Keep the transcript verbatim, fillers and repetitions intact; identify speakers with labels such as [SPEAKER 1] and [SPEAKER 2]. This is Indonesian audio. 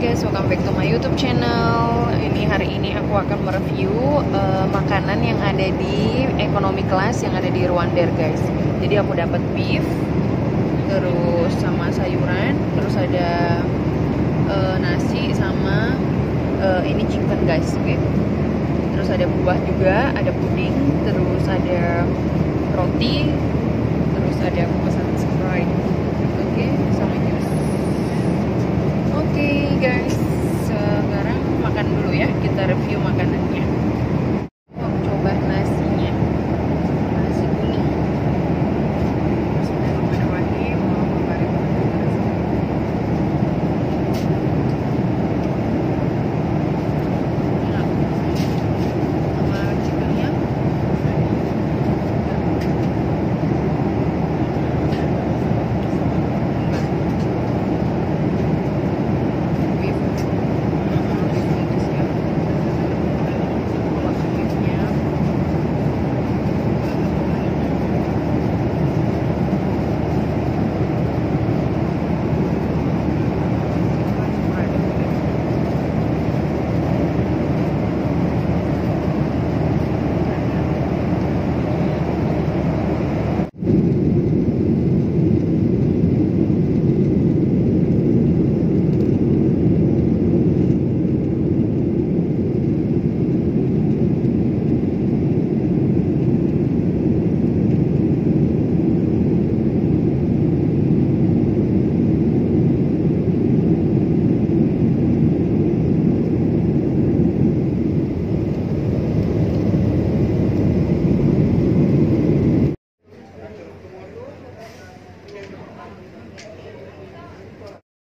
[SPEAKER 1] guys, welcome back to my YouTube channel. Ini hari ini aku akan mereview uh, makanan yang ada di economy class yang ada di Rwandair guys. Jadi aku dapat beef, terus sama sayuran, terus ada uh, nasi sama uh, ini chicken guys, oke. Okay? Terus ada buah juga, ada puding, terus ada roti, terus ada aku pesan Sprite, oke, okay? Sama jus. Oke okay, guys, sekarang makan dulu ya, kita review makan